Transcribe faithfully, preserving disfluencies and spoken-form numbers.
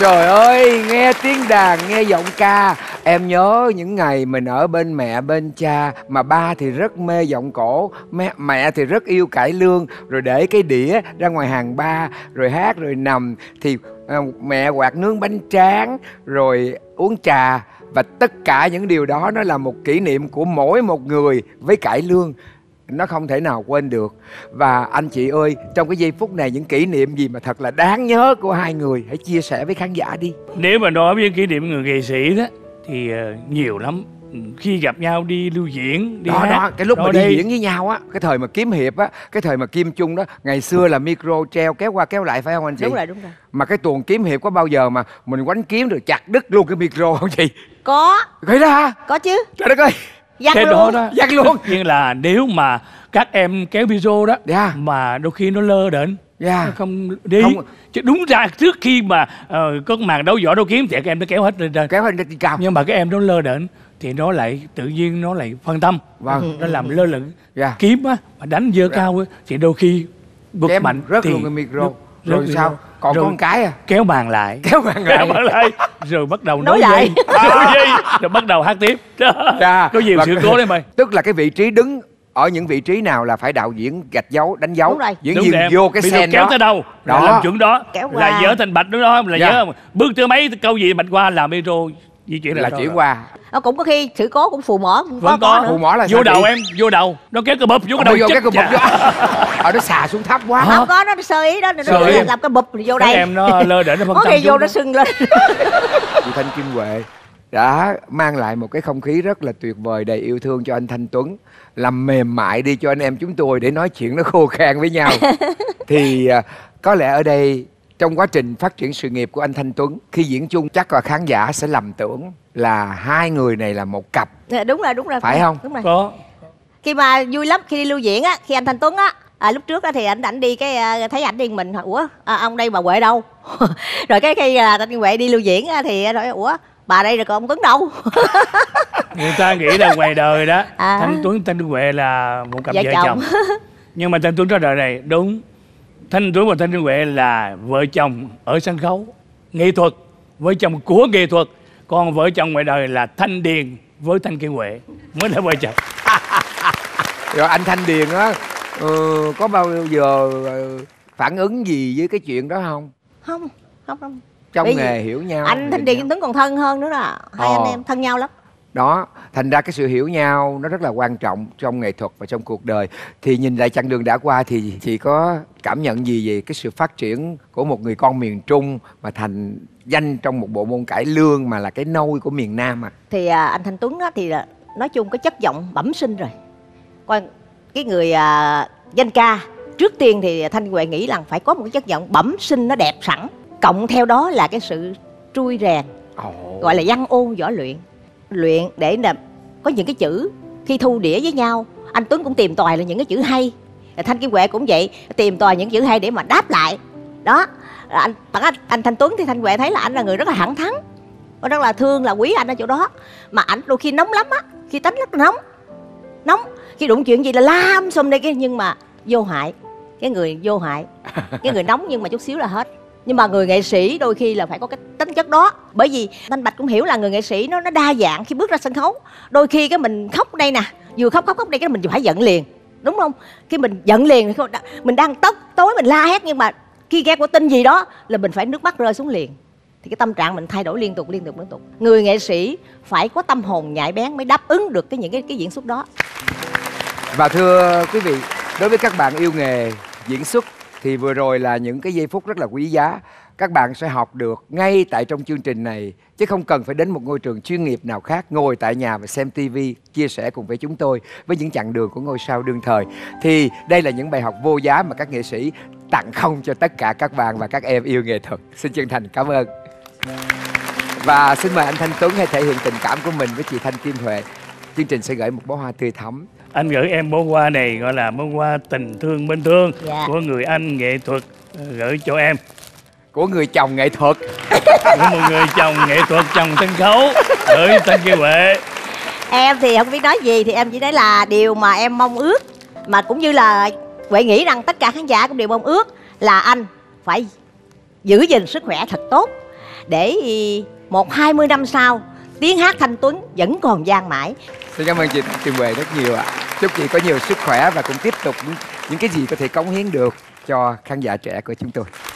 Trời ơi, nghe tiếng đàn, nghe giọng ca. Em nhớ những ngày mình ở bên mẹ, bên cha. Mà ba thì rất mê giọng cổ, mẹ, mẹ thì rất yêu cải lương. Rồi để cái đĩa ra ngoài hàng ba, rồi hát rồi nằm. Thì à, mẹ quạt nướng bánh tráng, rồi uống trà. Và tất cả những điều đó nó là một kỷ niệm của mỗi một người với cải lương. Nó không thể nào quên được. Và anh chị ơi, trong cái giây phút này những kỷ niệm gì mà thật là đáng nhớ của hai người, hãy chia sẻ với khán giả đi. Nếu mà nói với kỷ niệm người nghệ sĩ đó thì uh, nhiều lắm. Khi gặp nhau đi lưu diễn, đi đó hát, đó cái lúc đó mà đây. đi diễn với nhau á, cái thời mà kiếm hiệp á, cái thời mà kim chung đó, ngày xưa là micro treo kéo qua kéo lại phải không anh chị? Đúng rồi, đúng rồi. Mà cái tuồng kiếm hiệp có bao giờ mà mình quánh kiếm rồi chặt đứt luôn cái micro không chị? Có. Vậy đó hả? Có chứ. Trời đất ơi. Dắt Cái luôn. đó đó Dắt luôn. Nhưng là nếu mà các em kéo video đó, yeah. mà đôi khi nó lơ đễnh, yeah. nó không đi không. Chứ đúng ra trước khi mà uh, có màn đấu võ đấu kiếm thì các em nó kéo hết lên trên, kéo lên trên cao. Nhưng mà các em nó lơ đễnh thì nó lại tự nhiên nó lại phân tâm. Vâng. Nó làm lơ lửng. yeah. Kiếm á mà đánh dơ yeah. cao á, thì đôi khi bực Kém mạnh rớt thì luôn cái micro. Rớt, rồi rớt sao rồi. Còn Rồi có một cái à, kéo bàn lại. Kéo bàn lại. Kéo bàn lại. Rồi bắt đầu nói nói lại. dây. Rồi bắt đầu hát tiếp. yeah. Có nhiều Và sự cố đấy mày. Tức là cái vị trí đứng ở những vị trí nào là phải đạo diễn gạch dấu, đánh dấu. Đúng rồi. Diễn Đúng viên em. vô cái Bây sen kéo đó. tới đâu Đó. là làm chuẩn đó. Kéo qua. Là dở thành bạch đúng đó, là Dạ. dở bước tới mấy câu gì bạch qua là metro di chuyển Là chuyển qua. Ờ, cũng có khi sự cố cũng phù mỏ. Vẫn có, nữa. Phù mỏ là vô sao đầu chị? em, vô đầu nó kéo cái bụp vô cái đầu vô chết cái cục bụp vô. Ở nó xà xuống thấp quá. Không có, nó sơ ý đó, nó Sơ ý. làm cái bụp rồi vô Các đây. em nó lơ để nó phân Có tâm khi vô chút nó đó. sưng lên. Chị Thanh Kim Huệ đã mang lại một cái không khí rất là tuyệt vời, đầy yêu thương cho anh Thanh Tuấn, làm mềm mại đi cho anh em chúng tôi để nói chuyện nó khô khan với nhau. Thì à, có lẽ ở đây trong quá trình phát triển sự nghiệp của anh Thanh Tuấn, khi diễn chung chắc là khán giả sẽ lầm tưởng là hai người này là một cặp. Đúng rồi, đúng rồi. Phải không? Đúng rồi. Có. Khi mà vui lắm, khi đi lưu diễn á, khi anh Thanh Tuấn á, à, lúc trước á thì ảnh ảnh đi cái à, thấy ảnh đi mình hỏi ủa à, ông đây bà Huệ đâu? Rồi cái khi là Thanh Huệ đi lưu diễn á, thì nói ủa bà đây rồi còn ông Tuấn đâu? Người ta nghĩ là ngoài đời đó À. Thanh Tuấn Thanh Huệ là một cặp Vợ vợ chồng. chồng. Nhưng mà Thanh Tuấn ra đời này đúng, Thanh Tuấn và Thanh Huệ là vợ chồng ở sân khấu nghệ thuật, vợ chồng của nghệ thuật. Còn vợ chồng ngoài đời là Thanh Điền với Thanh Kim Huệ mới là vợ chồng. Rồi anh Thanh Điền á, ừ, có bao giờ ừ, phản ứng gì với cái chuyện đó không? Không, không, không. Trong Bởi nghề vì hiểu nhau. anh Thanh Điền với Tuấn còn thân hơn nữa đó. Hai Ờ. anh em thân nhau lắm. Đó, thành ra cái sự hiểu nhau nó rất là quan trọng trong nghệ thuật và trong cuộc đời. Thì nhìn lại chặng đường đã qua thì chị có cảm nhận gì về cái sự phát triển của một người con miền Trung mà thành danh trong một bộ môn cải lương mà là cái nôi của miền Nam à? Thì à, anh Thanh Tuấn á, thì là, nói chung cái chất giọng bẩm sinh rồi. Còn cái người à, danh ca, trước tiên thì Thanh Huệ nghĩ rằng phải có một cái chất giọng bẩm sinh nó đẹp sẵn. Cộng theo đó là cái sự trui rèn, Oh. gọi là văn ôn võ luyện. Luyện để là có những cái chữ khi thu đĩa với nhau, anh Tuấn cũng tìm tòi là những cái chữ hay. Thanh Kim Huệ cũng vậy, tìm tòi những chữ hay để mà đáp lại. Đó, anh, anh, anh Thanh Tuấn thì Thanh Huệ thấy là anh là người rất là thẳng thắn, rất là thương, là quý anh ở chỗ đó. Mà ảnh đôi khi nóng lắm á, khi tính rất là nóng, nóng khi đụng chuyện gì là lam xùm đây kia, nhưng mà vô hại, cái người vô hại, cái người nóng nhưng mà chút xíu là hết. Nhưng mà người nghệ sĩ đôi khi là phải có cái tính chất đó. Bởi vì Thanh Bạch cũng hiểu là người nghệ sĩ nó nó đa dạng khi bước ra sân khấu. Đôi khi cái mình khóc đây nè, vừa khóc khóc khóc đây cái mình phải giận liền, đúng không? Khi mình giận liền thì mình đang tóc tối mình la hét, nhưng mà khi nghe của tin gì đó là mình phải nước mắt rơi xuống liền. Thì cái tâm trạng mình thay đổi liên tục liên tục liên tục. Người nghệ sĩ phải có tâm hồn nhạy bén mới đáp ứng được cái những cái cái diễn xuất đó. Và thưa quý vị, đối với các bạn yêu nghề diễn xuất thì vừa rồi là những cái giây phút rất là quý giá. Các bạn sẽ học được ngay tại trong chương trình này, chứ không cần phải đến một ngôi trường chuyên nghiệp nào khác, ngồi tại nhà và xem tivi, chia sẻ cùng với chúng tôi với những chặng đường của ngôi sao đương thời. Thì đây là những bài học vô giá mà các nghệ sĩ tặng không cho tất cả các bạn và các em yêu nghệ thuật. Xin chân thành cảm ơn. Và xin mời anh Thanh Tuấn hãy thể hiện tình cảm của mình với chị Thanh Kim Huệ. Chương trình sẽ gửi một bó hoa tươi thắm. Anh gửi em bó hoa này gọi là bó hoa tình thương bên thương, Dạ. của người anh nghệ thuật gửi cho em. Của người chồng nghệ thuật. Của một người chồng nghệ thuật, chồng sân khấu gửi Thanh Kim Huệ. Em thì không biết nói gì, thì em chỉ nói là điều mà em mong ước, mà cũng như là Huệ nghĩ rằng tất cả khán giả cũng đều mong ước là anh phải giữ gìn sức khỏe thật tốt, để một hai mươi năm sau tiếng hát Thanh Tuấn vẫn còn vang mãi. Xin cảm ơn chị Thanh Kim Huệ rất nhiều ạ. Chúc chị có nhiều sức khỏe và cũng tiếp tục những, những cái gì có thể cống hiến được cho khán giả trẻ của chúng tôi.